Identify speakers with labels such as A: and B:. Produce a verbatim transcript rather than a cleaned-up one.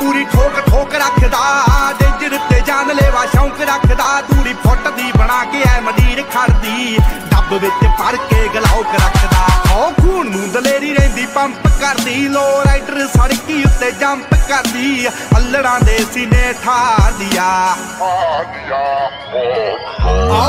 A: पूरी ठोक ठोक रखदा डेंजर ते जानलेवा शौक रखदा दूरी फुट दी बना के ऐ मंडीर खड़दी डब विच भर के गलौक रखदा ओ खून नूं दलेरी रहिंदी पंप करदी लो राइडर सड़की उत्ते जंप करदी अल्लड़ां दे सीने ठा दिया